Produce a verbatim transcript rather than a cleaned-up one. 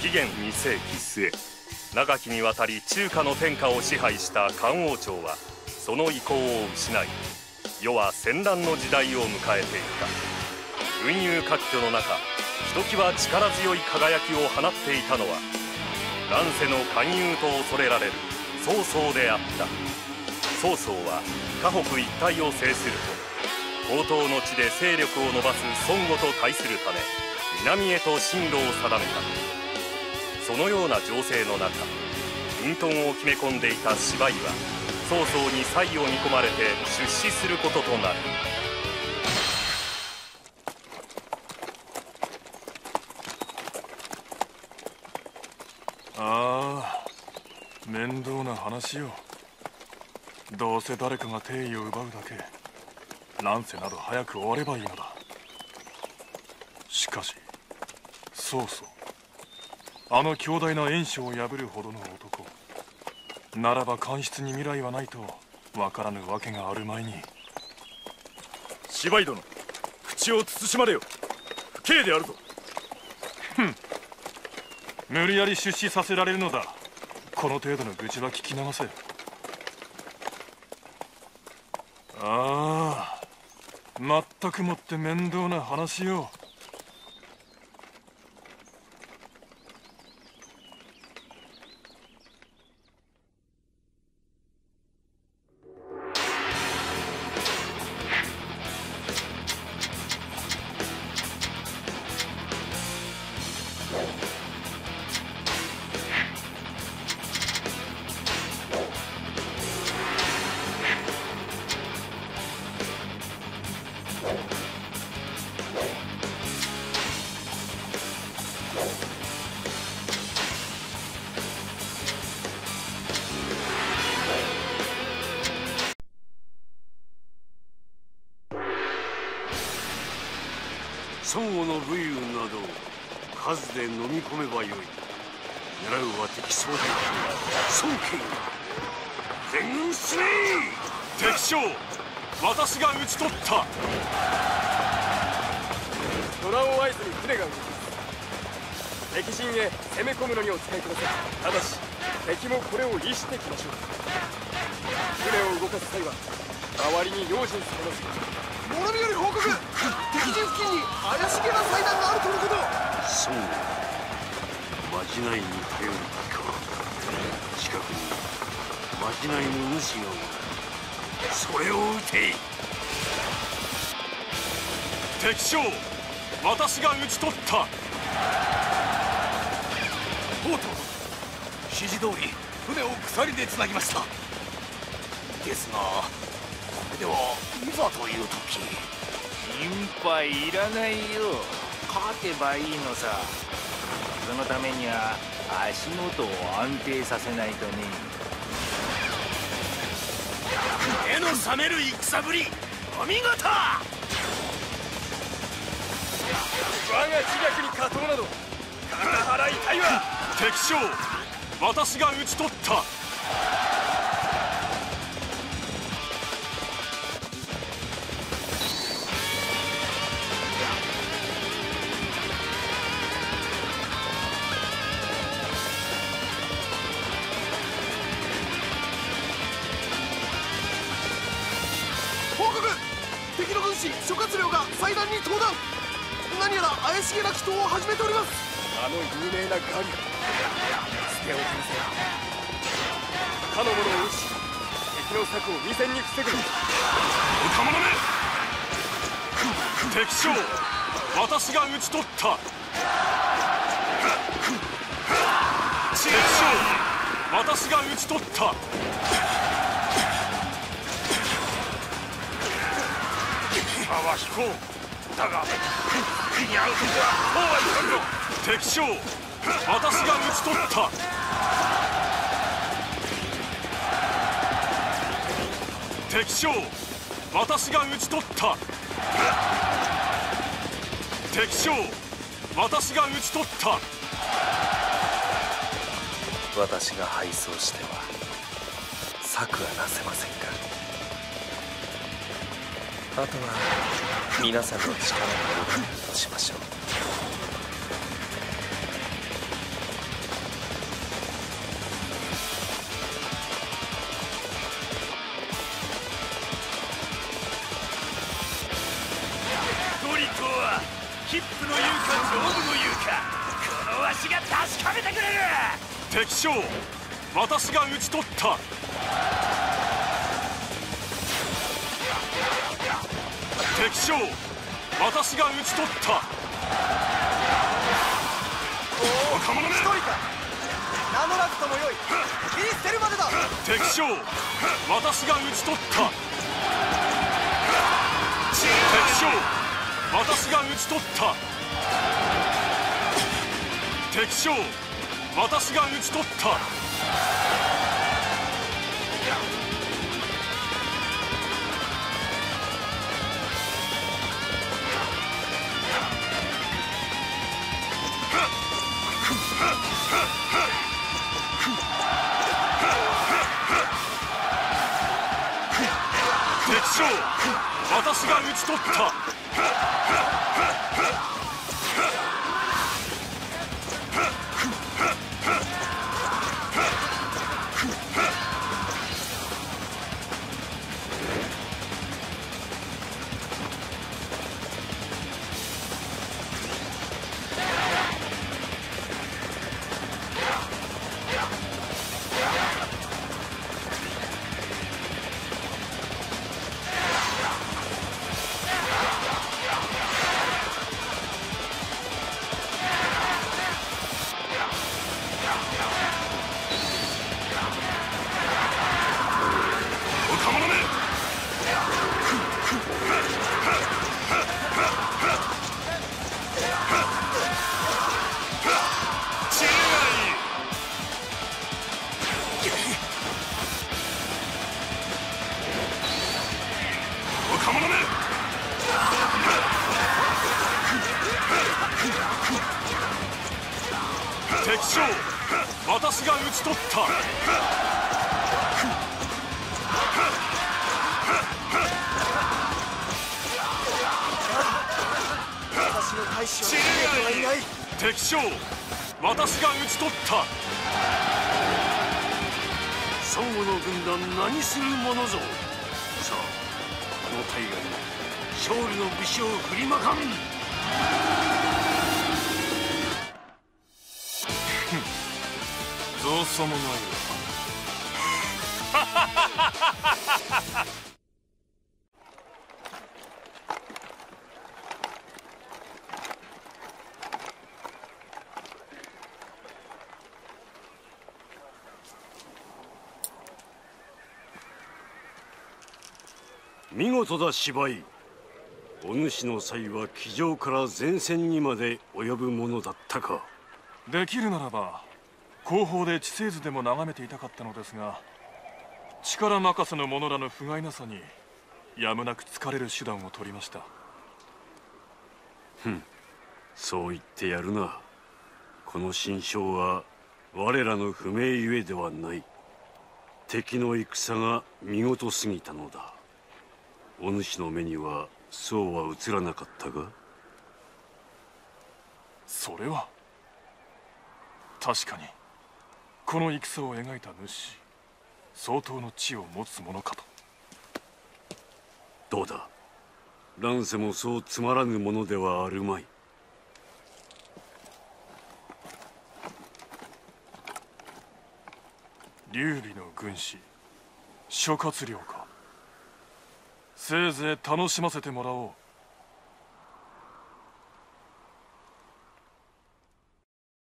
紀元に世紀末、長きにわたり中華の天下を支配した漢王朝はその意向を失い、世は戦乱の時代を迎えていた。群雄割拠の中、ひときわ力強い輝きを放っていたのは乱世の勧誘と恐れられる曹操であった。曹操は華北一帯を制すると、江東の地で勢力を伸ばす孫悟と対するため南へと進路を定めた。そのような情勢の中、隠遁を決め込んでいた司馬懿は曹操に才を見込まれて出仕することとなる。 ああ、面倒な話よ。どうせ誰かが帝位を奪うだけ。乱世など早く終わればいいのだ。しかし曹操、あの強大な袁紹を破るほどの男ならば、官室に未来はないと分からぬわけがあるまいに。 司馬懿殿、口を慎まれよ。不敬であるぞ。 ふん、無理やり出資させられるのだ。この程度の愚痴は聞き流せ。ああ、まったくもって面倒な話よ。 孫悟の武勇など数で飲み込めばよい。狙うは敵総大将孫権。全軍進め。 敵将、私が討ち取った。 虎を合図に船が動きます。敵陣へ攻め込むのにお使いください。ただし敵もこれを意してきましょう。船を動かす際は周りに用心されます。 諸見より報告、敵陣付近に怪しげな祭壇があるとのこと。 そう、まじないに頼るか。近くにまじないの主がおる。それを撃て。 敵将、私が討ち取った。 とうとう指示通り船を鎖でつなぎました。ですがこれではいざという時。 心配いらないよ。勝てばいいのさ。そのためには足元を安定させないとね。 目の覚める戦ぶり、お見事。 我が知略に勝とうなど体払いたいわ。 敵将、私が討ち取った。 敵の軍師諸葛亮が祭壇に登壇。何やら怪しげな祈祷を始めております。 あの有名なガリ捨ておきません。他の者を撃ち敵の策を未然に防ぐ。 若者め、敵将、私が討ち取った。敵将、私が討ち取った。 馬は飛行だが火に遭う時はこうはいかんぞ。 敵将、私が討ち取った。敵将、私が討ち取った。敵将、私が討ち取った。 私が敗走しては策はなせませんか。あとは皆さんの力によるとしましょう。 行は切符の言うか上部の言うか、このわしが確かめてくれる。 敵将、私が討ち取った。敵将、私が討ち取った。 若者め、一人か名乗らずともよい。切り捨てるまでだ。 敵将、私が討ち取った。敵将、私が討ち取った。敵将、私が討ち取った。敵将、私が討ち取った。敵将、私が討ち取った。 私の大使は逃げてはいない。 敵将、私が討ち取った。 孫悟の軍団、何するものぞ。さあ、この大河に勝利の武士を振りまかん。 どうさもないわ。 見事だ芝居。お主の際は騎乗から前線にまで及ぶものだったか。 できるならば後方で地勢図でも眺めていたかったのですが、力任せの者らの不甲斐なさにやむなく疲れる手段を取りました。 ふん、そう言ってやるな。この心象は我らの不明ゆえではない。敵の戦が見事すぎたのだ。お主の目にはそうは映らなかったが。 それは確かにこの戦を描いた主、相当の知を持つ者かと。 どうだ、乱世もそうつまらぬものではあるまい。 劉備の軍師諸葛亮か。せいぜい楽しませてもらおう。